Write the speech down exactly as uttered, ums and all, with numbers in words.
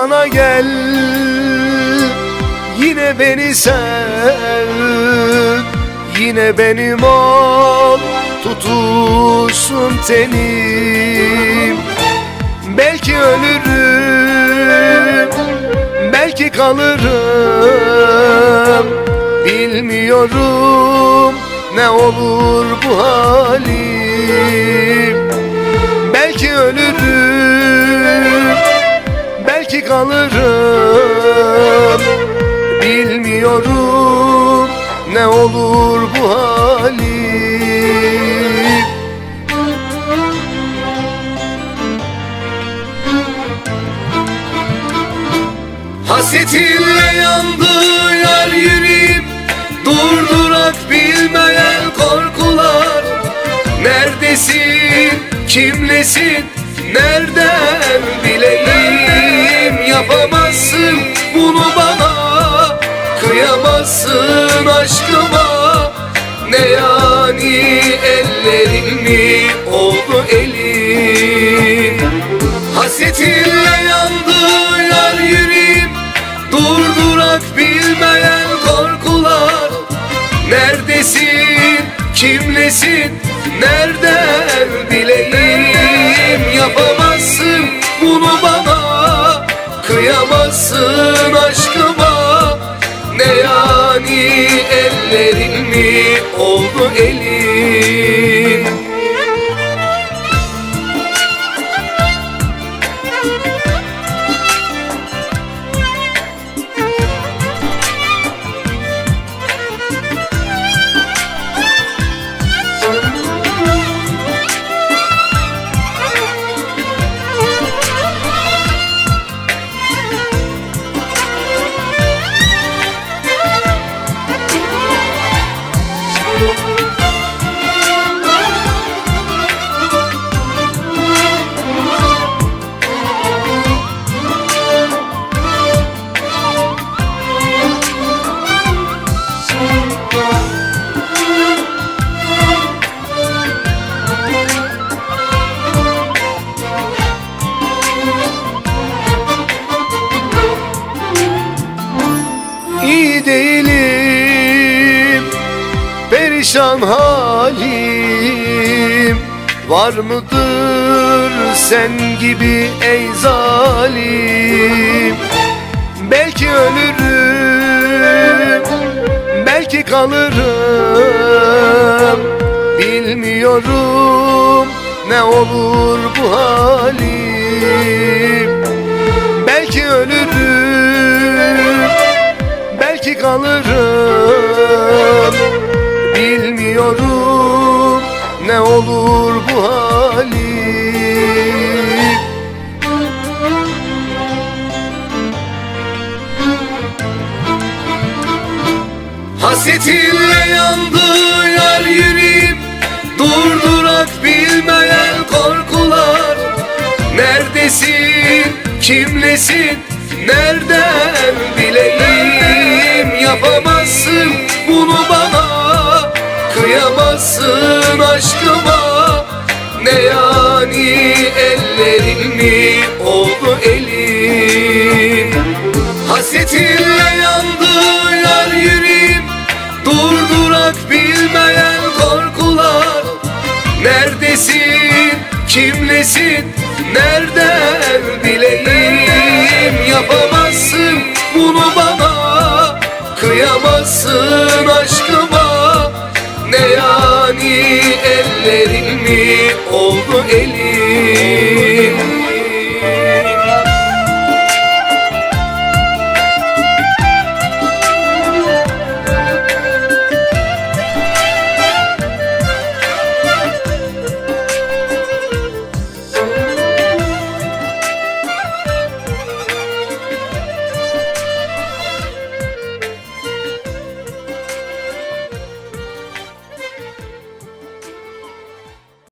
bana gel, yine beni sev, yine benim ol, tutuşsun tenim. Belki ölürüm, belki kalırım, bilmiyorum ne olur bu halim. Belki ölürüm, belki kalırım, bilmiyorum ne olur bu halim. Hasretinle yandı yar yüreğim, durdurak bilmeyen korkular. Neredesin, kimlesin, nereden bileyim? Yapamazsın bunu bana, kıyamazsın aşkıma. Ne yani ellerin mi oldu elim? Hasretinle yandı yar yüreğim, durdurak bilmeyen korkular. Neredesin, kimlesin, nereden bileyim? Yapamazsın bunu bana, kıyamazsın aşkıma. Ne yani ellerin mi oldu elim? İyi değilim, perişan halim. Var mıdır sen gibi ey zalim? Belki ölürüm, belki kalırım, bilmiyorum ne olur bu halim. Belki ölürüm, belki kalırım, bilmiyorum ne olur bu halim. Hasretinle yandı yar yüreğim, durdurak bilmeyen korkular. Neredesin, kimlesin, nereden bileyim? Yapamazsın bunu bana, kıyamazsın aşkıma. Ne yani ellerin mi oldu elim? Hasretinle yandı yar yüreğim, durdurak bilmeyen korkular. Neredesin, kimlesin, nereden bileyim? Yapamazsın bunu bana, kıyamazsın aşkıma. Ne yani ellerin mi oldu elim?